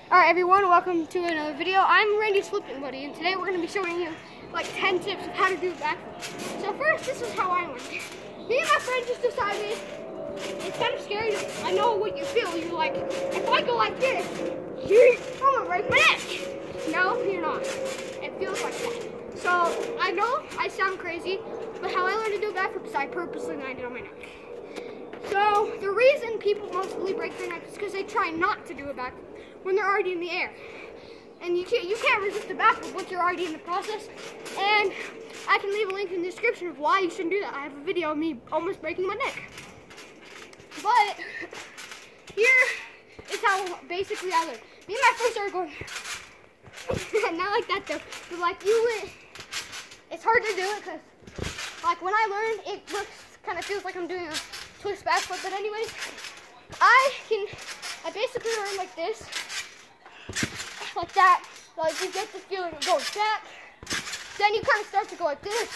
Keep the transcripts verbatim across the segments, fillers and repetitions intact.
Alright everyone, welcome to another video. I'm Randy's flipping buddy, and today we're going to be showing you like ten tips of how to do a backflip. So first, this is how I learned. Me and my friend just decided it's kind of scary. I know what you feel. You're like, if I go like this, I'm going to break my neck. No, you're not. It feels like that. So I know I sound crazy, but how I learned to do a backflip is I purposely landed on my neck. So the reason people mostly break their neck is because they try not to do a backflip when they're already in the air. And you can't, you can't resist a backflip once you're already in the process. And I can leave a link in the description of why you shouldn't do that. I have a video of me almost breaking my neck. But here is how basically I learned. Me and my friend started going, not like that though, but like you went, it's hard to do it because like when I learned, it looks, kind of feels like I'm doing a twist backflip. But anyways, I can, I basically learned like this. Like that, like you get the feeling of going back, then you kind of start to go like this.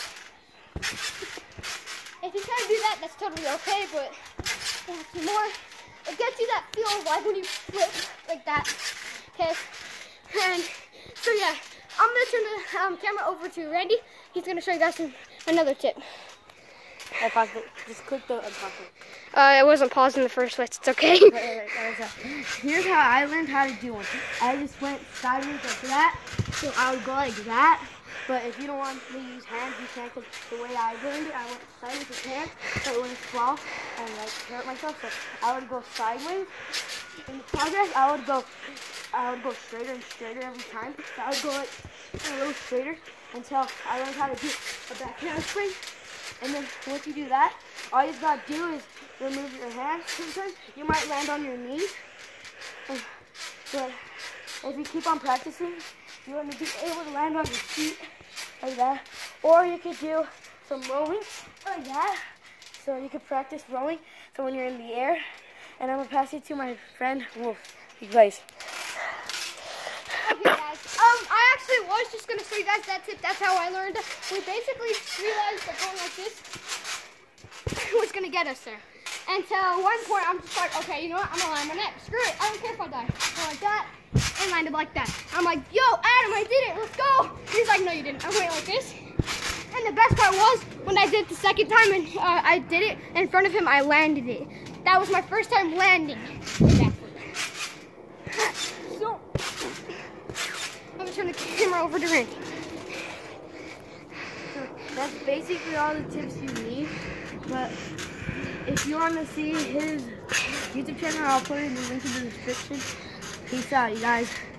If you try to do that, that's totally okay, but it's more, it gets you that feel of like when you flip like that, okay? And so yeah, I'm gonna turn the um, camera over to Randy. He's gonna show you guys some, another tip. I paused it. Just click the unpause it. Uh, it wasn't paused in the first place. It's okay. Right, right, right, right. Here's how I learned how to do one. I just went sideways like that, so I would go like that. But if you don't want to use hands, you can. Because the way I learned it, I went sideways with hands, so it wouldn't fall and like hurt myself. So I would go sideways. In the progress, I would go, I would go straighter and straighter every time. So I would go like a little straighter until I learned how to do a back handspring. And then once you do that, all you just gotta do is remove your hands. Sometimes you might land on your knees, but if you keep on practicing, you're gonna be able to land on your feet like that. Or you could do some rowing like that. So you could practice rowing. So when you're in the air, and I'm gonna pass it to my friend Wolf. He plays. Okay guys, um, I actually was just going to show you guys that tip. That's how I learned. We basically realized that going like this was going to get us there. And so at one point, I'm just like, okay, you know what? I'm going to land my neck. Screw it. I don't care if I die. Go like that and landed like that. I'm like, yo, Adam, I did it. Let's go. He's like, no, you didn't. I went like this. And the best part was when I did it the second time and uh, I did it in front of him, I landed it. That was my first time landing with that flip. So, I'm gonna turn the camera over to Randy. So that's basically all the tips you need. But if you want to see his YouTube channel, I'll put it in the link in the description. Peace out, you guys.